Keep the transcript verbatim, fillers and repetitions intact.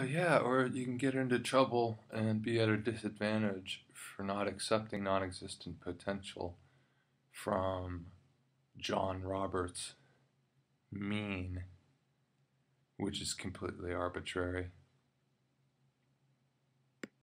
Yeah, or you can get into trouble and be at a disadvantage for not accepting non existent potential from John Roberts' mean, which is completely arbitrary.